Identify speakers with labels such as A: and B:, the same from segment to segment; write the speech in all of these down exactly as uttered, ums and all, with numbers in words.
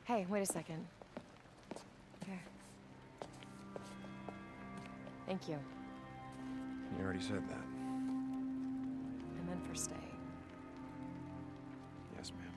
A: Hey, wait a second. Here. Thank you.
B: You already said that.
A: I meant for staying.
B: Yes, ma'am.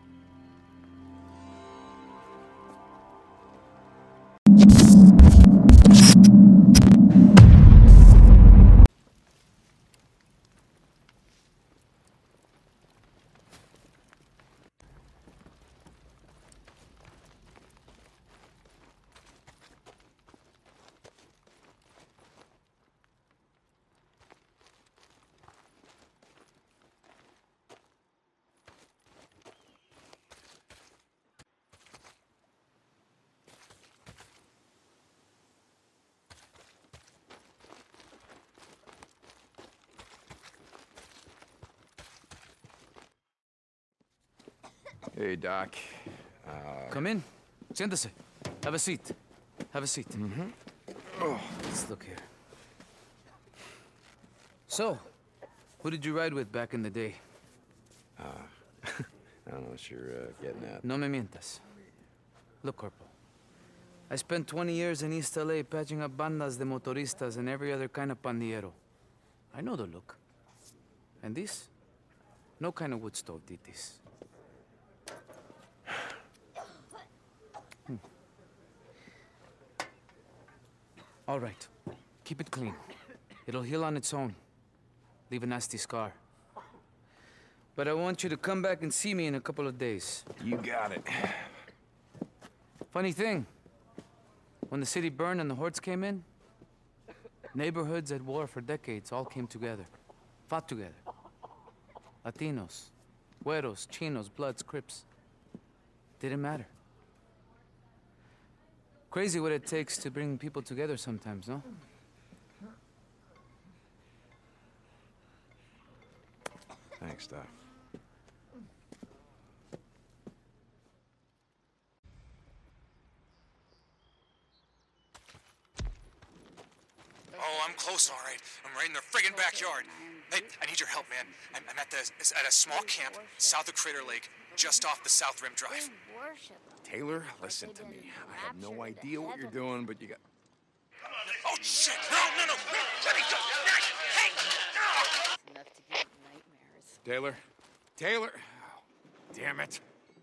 B: Hey, Doc. Uh...
C: Come in. Siéntese. Have a seat. Have a seat.
B: Mm-hmm. Oh.
C: Let's look here. So, who did you ride with back in the day?
B: Uh, I don't know what you're uh, getting at.
C: No me mientas. Look, Corporal. I spent twenty years in East L A patching up bandas de motoristas and every other kind of pandillero. I know the look. And this? No kind of wood stove did this. Hmm. All right. Keep it clean. It'll heal on its own. Leave a nasty scar. But I want you to come back and see me in a couple of days.
B: You got it.
C: Funny thing. When the city burned and the hordes came in, neighborhoods at war for decades all came together. Fought together. Latinos, Güeros, Chinos, Bloods, Crips. Didn't matter. Crazy what it takes to bring people together sometimes, no?
B: Thanks, Doc.
D: Oh, I'm close, all right. I'm right in their friggin' backyard. Hey, I need your help, man. I'm, I'm at the at a small camp south of Crater Lake, just off the South Rim Drive.
B: Taylor, listen to me. I have no idea what you're doing, but you got...
D: Oh, shit! No, no, no! Let me go! Hey!
E: Enough to give nightmares.
B: Taylor? Taylor! Oh, damn it.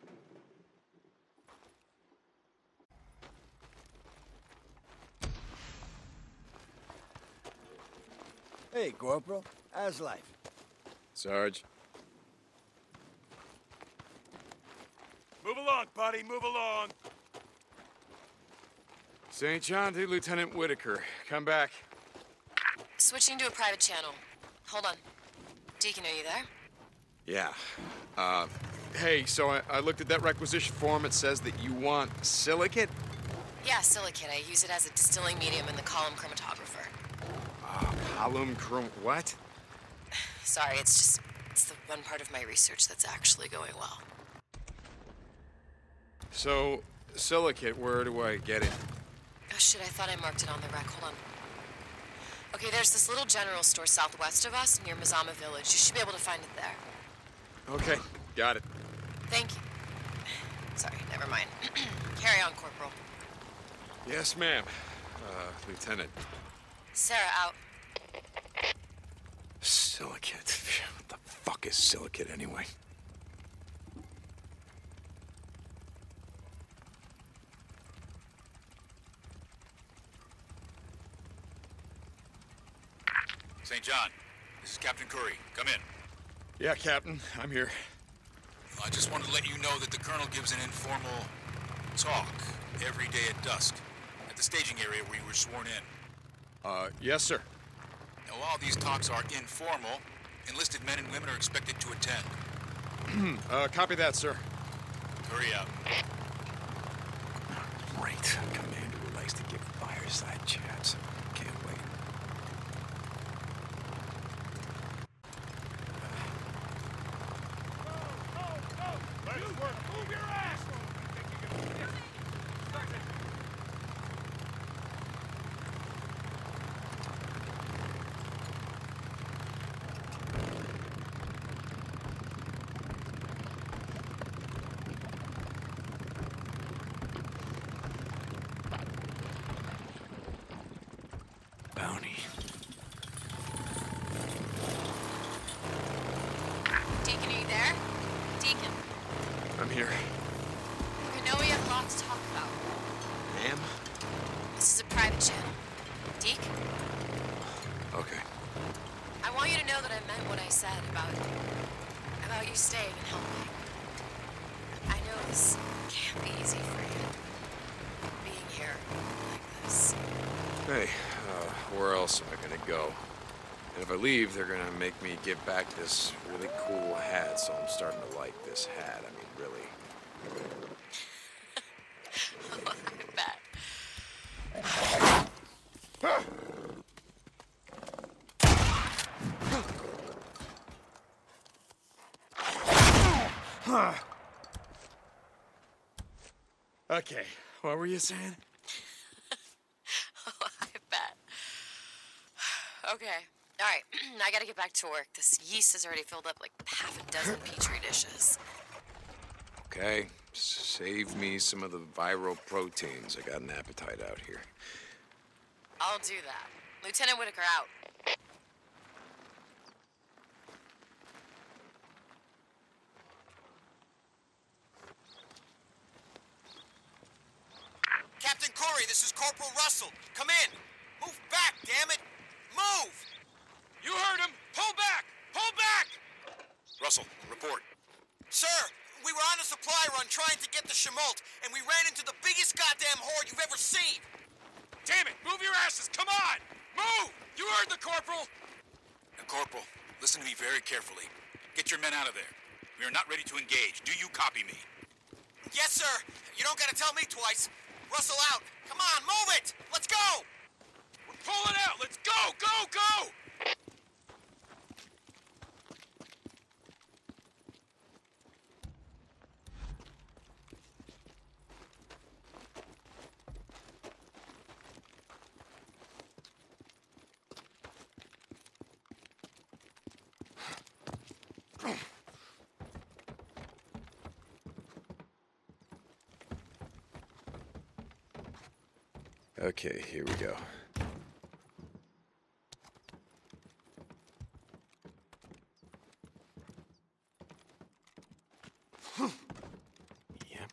F: Hey, Corporal. How's life?
B: Sarge?
G: Move along, buddy, move along.
B: Saint John to Lieutenant Whitaker. Come back.
A: Switching to a private channel. Hold on. Deacon, are you there?
B: Yeah. Uh, hey, so I, I looked at that requisition form. It says that you want silicate?
A: Yeah, silicate. I use it as a distilling medium in the column chromatographer.
B: Uh, column chrom... what?
A: Sorry, it's just... it's the one part of my research that's actually going well.
B: So, silicate, where do I get it?
A: Oh shit, I thought I marked it on the rec. Hold on. Okay, there's this little general store southwest of us, near Mazama Village. You should be able to find it there.
B: Okay, got it.
A: Thank you. Sorry, never mind. Carry on, Corporal.
B: Yes, ma'am. Uh, Lieutenant.
A: Sarah out.
B: Silicate. What the fuck is silicate, anyway?
G: Saint John, this is Captain Curry. Come in.
B: Yeah, Captain. I'm here.
G: I just wanted to let you know that the Colonel gives an informal talk every day at dusk at the staging area where you were sworn in.
B: Uh, yes, sir.
G: Now, while these talks are informal, enlisted men and women are expected to attend.
B: uh, copy that, sir.
G: Hurry up.
B: Great. A commander who likes to give fireside chats. Can't wait.
G: Move your ass!
B: Ma'am?
A: This is a private channel. Deke,
B: Okay.
A: I want you to know that I meant what I said about about you staying and helping. I know this can't be easy for you, being here like this.
B: Hey, uh, where else am I gonna go? And if I leave, they're gonna make me give back this really cool hat, so I'm starting to like this hat. I mean, really.
A: I bet.
B: Okay, what were you saying?
A: Oh, I bet. Okay. All right. I gotta get back to work. This yeast has already filled up like half a dozen petri dishes.
B: Okay, save me some of the viral proteins. I got an appetite out here.
A: I'll do that. Lieutenant Whitaker out.
H: Captain Corey, this is Corporal Russell. Come in. Move back, damn it. Move!
D: You heard him! Pull back! Pull back!
G: Russell, report.
H: Sir, we were on a supply run trying to get the Shemalt, and we ran into the biggest goddamn horde you've ever seen.
D: Damn it! Move your asses! Come on! Move! You heard the corporal!
G: Now, Corporal, listen to me very carefully. Get your men out of there. We are not ready to engage. Do you copy me?
H: Yes, sir. You don't gotta tell me twice. Russell out. Come on, move it! Let's go!
D: We're pulling out! Let's go! Go! Go!
B: Okay, here we go. Yep.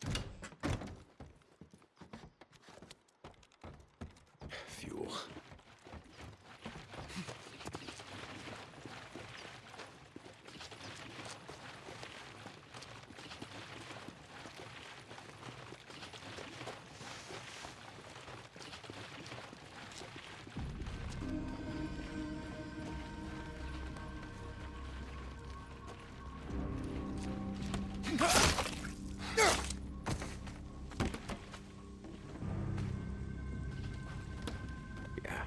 B: Fuel. Yeah.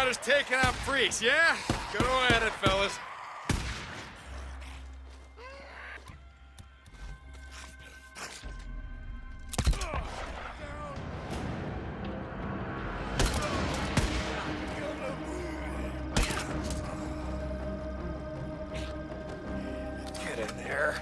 B: about is taking out freaks, yeah? Go at it, fellas.
F: Get in there.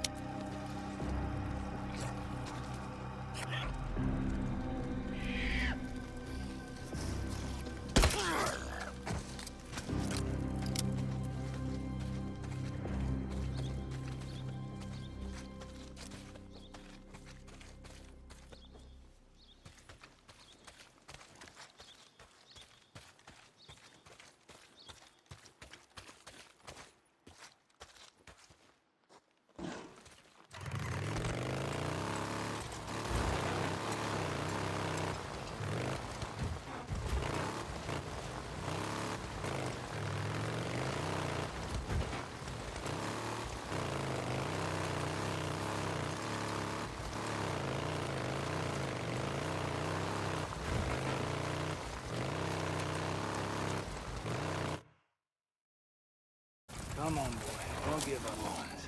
I: Come on, boy. Don't give up on us.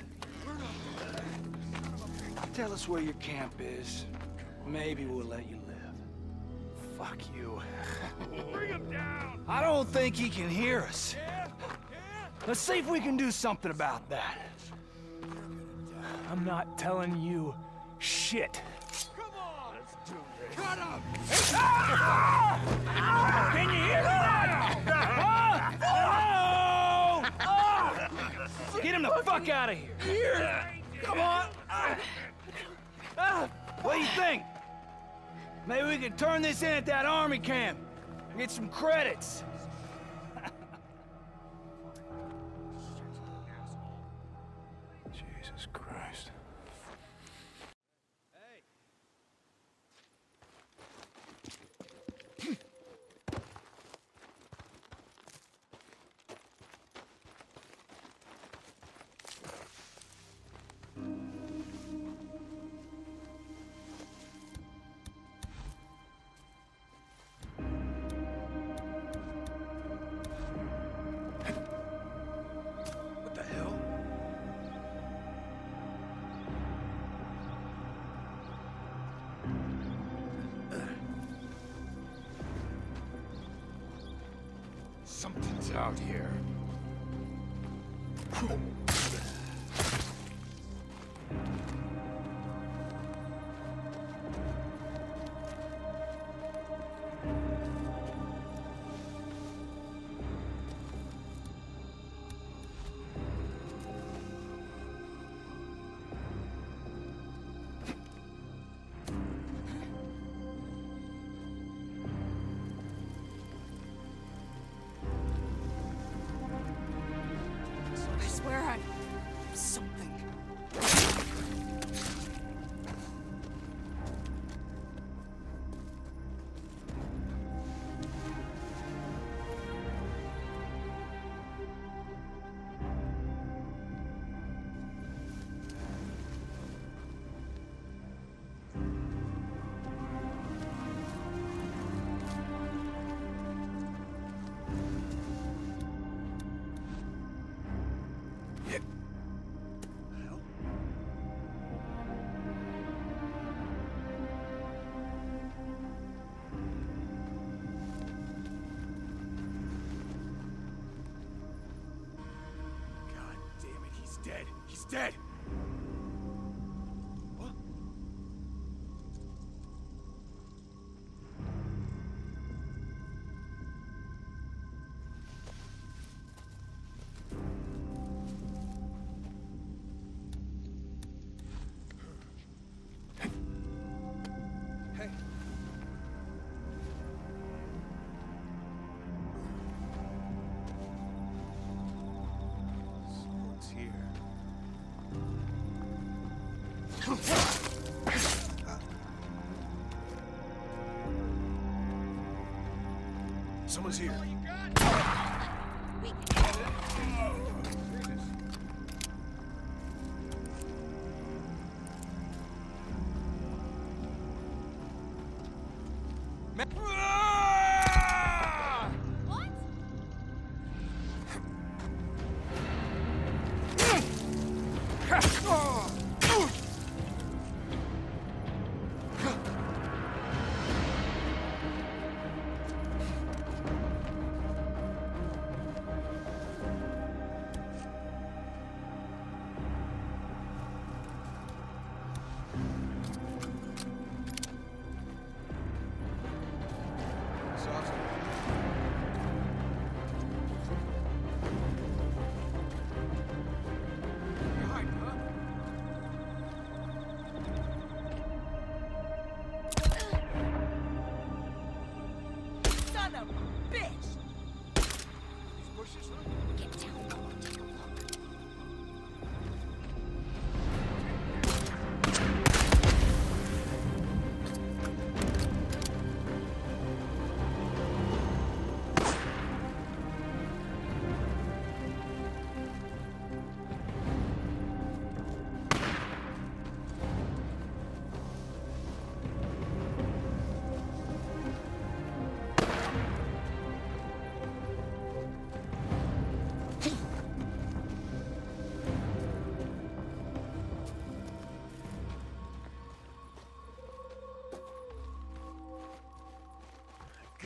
I: Tell us where your camp is. Maybe we'll let you live. Fuck you. Bring him down! I don't think he can hear us. Yeah? Yeah? Let's see if we can do something about that. I'm not telling you shit. Come on! Let's do this. Cut him! Ah! Ah! Can you hear that? Ah! Oh! Ah! Get him the fuck out of here! Here! Come on! Ah! Ah! What do you think? Maybe we could turn this in at that army camp. Get some credits.
B: Jesus Christ. What the hell? Something's out here.
H: I swear I... something. Dead. He's dead. What? Hey. Someone's here. Someone's here. What?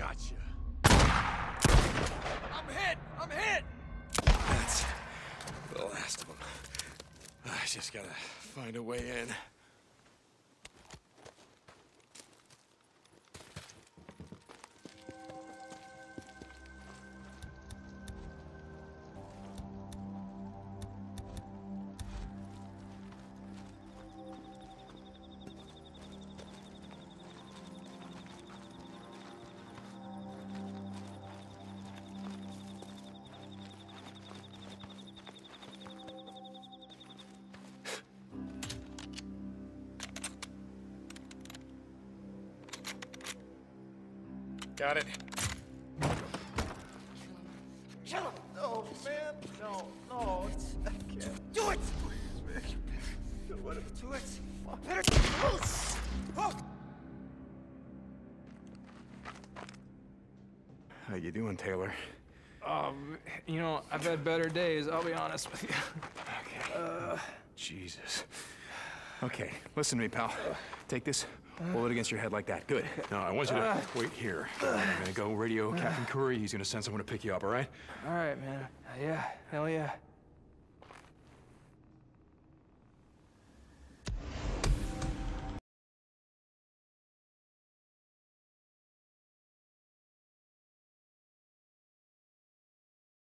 F: Gotcha. I'm hit! I'm hit!
B: That's the last of them. I just gotta find a way in.
F: Got it.
H: Kill him!
F: No, man. No, no. I can't.
H: Do it!
F: What if
H: Do it! Better get close! Oh.
B: How you doing, Taylor?
I: Um, you know, I've had better days, I'll be honest with you.
B: Okay. Uh, Jesus. Okay, listen to me, pal. Take this, hold it against your head like that. Good. Now, I want you to wait here. I'm gonna go radio Captain Curry. He's gonna send someone to pick you up, all right?
I: All right, man. Yeah, hell yeah.